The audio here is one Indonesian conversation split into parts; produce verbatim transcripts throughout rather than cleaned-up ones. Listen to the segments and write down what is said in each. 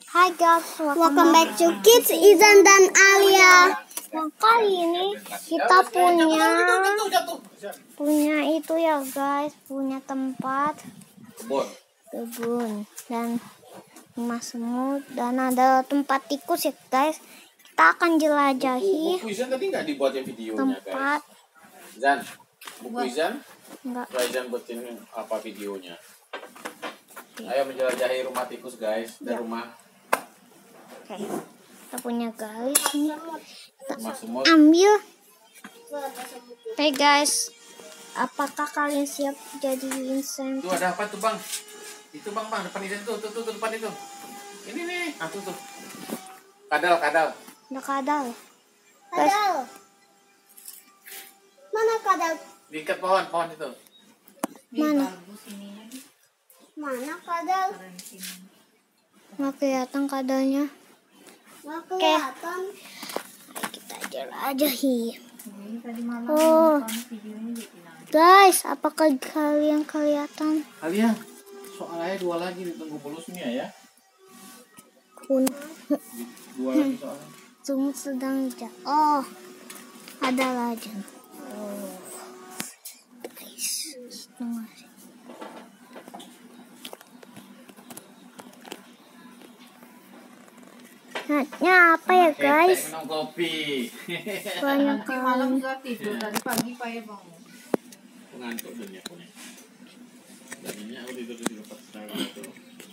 Hai guys, welcome back to Kids Izan dan Alia. Nah, kali ini kita punya punya itu ya guys, punya tempat kebun, kebun dan rumah semut dan ada tempat tikus ya guys. Kita akan jelajahi buku Izan tadi nggak dibuatin videonya tempat. Guys. Izan, buku Izan Enggak. Izan buatin apa videonya? Ayo menjelajahi rumah tikus guys dan ya. rumah. Oke, kita punya guys nih. Kita Rumah semut. ambil. Oke guys, apakah kalian siap jadi insan? Tuh ada apa tuh bang? Itu bang bang depan Izan tuh tuh tuh, tuh depan itu. Ini nih, ah tuh tuh. Kadal kadal. Ada kadal. Kadal. Mana kadal? Diikat pohon pohon itu. Mana? Mana kadal? Nggak kelihatan kadalnya. Nggak kelihatan. Ayo kita jelajahi. Oh, guys, apakah kalian kelihatan? Kalian, soalnya dua lagi ditunggu polusnya ya. Kun. Dua lagi soalnya. Semut sedang jatuh. Oh, ada lagi. Oh, guys, tunggu. Nah, apa ya guys? Minum kopi. Banyak malam kali. nggak tidur dari pagi pak ya bang. Ngantuk dan ya punya. Dan ini aku tidur di tempat saya itu.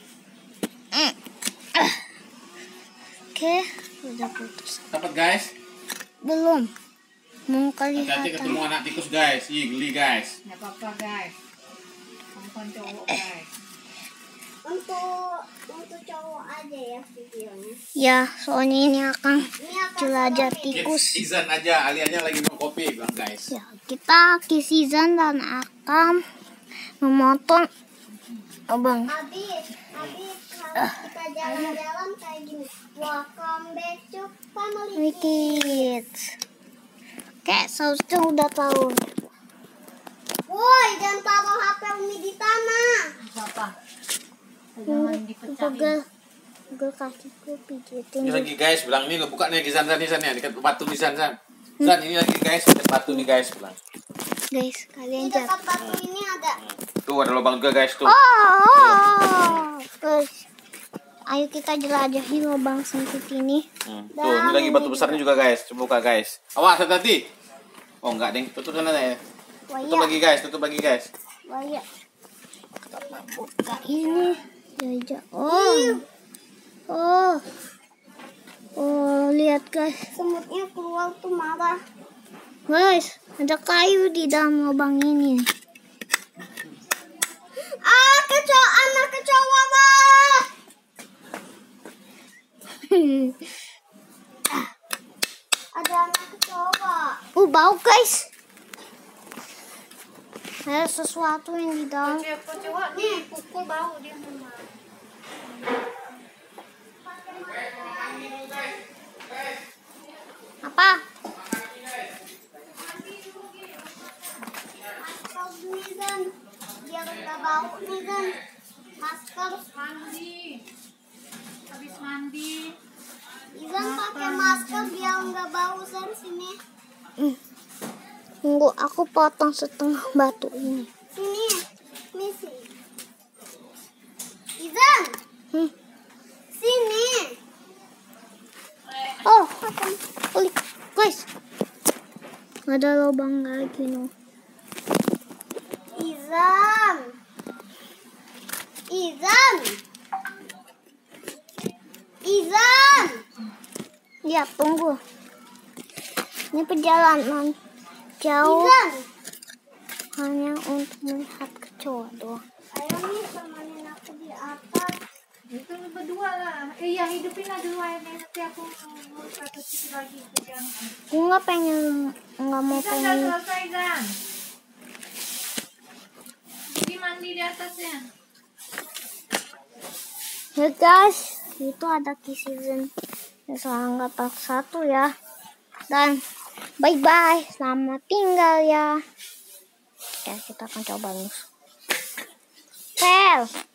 Oke, udah putus. Dapat guys? Belum. Mau Hati-hati kelihatan. ketemu anak tikus guys. Ih, geli guys. Nggak apa-apa guys. Kamu kan cowok guys. Untuk untuk cowok aja ya videonya. Ya, soalnya ini akan jelajah tikus. Kids Izan aja, alianya lagi minum kopi bilang guys. Ya, kita kisizan dan akan memotong abang. Habis, habis kalau kita jalan-jalan kayak gini. Welcome back to Family Kids. Oke, seharusnya udah tahu. Woi, jangan taruh H P Umi di tanah. Apa? Jangan dipecahin. Google, Google kakiku pijitin. Ini lagi guys, bilang ini lo buka nih Izan Zan, Izan ya, dekat batu nih Zan Zan. Zan ini lagi guys, dekat batu nih guys, bilang. Guys, kalian di dekat batu ini ada. Tuh ada lubang juga guys tuh. Oh, oh. Guys, ayo kita jelajahi lubang sempit ini. Hmm. Tuh, ini lagi batu besarnya juga guys, coba buka guys. Awas hati-hati. Oh enggak deh, tutup sana ya. Tutup lagi guys, tutup lagi guys. Wah ya. Kita buka ini. Ya, oh. Oh. Oh, lihat guys. Semutnya keluar tuh marah. Guys, ada kayu di dalam lubang ini. Ah, kecoa, anak kecoa, Pak. Ada anak kecoa. Uh, bau guys. Ada sesuatu yang di dalam. Cowok nih pukul bau dia memang. Apa? Masker biar nggak bau nih kan. Masker Mandi. Habis mandi. Izan pakai masker biar nggak bau San sini. Hmm. Tunggu, aku potong setengah batu ini. Sini, ini sih. Izan, hmm. Sini. Oh, potong. Ulik, guys. Ada lubang lagi no. Izan, Izan, Izan. Ya, tunggu. Ini perjalanan jauh. Izan. Hanya untuk melihat kecoa doang. Ayo nih temenin aku di atas. Itu berdua lah. Eh ya hidupin lah dulu ayamnya nanti aku mau satu situ lagi kerjaan. Aku nggak pengen, nggak mau Kita udah pengen. selesai kan? Jadi mandi di atasnya. Ya guys, itu ada kisizan yang sangat part satu ya. Dan bye bye, selamat tinggal ya. Ya kita akan coba nih. Pel.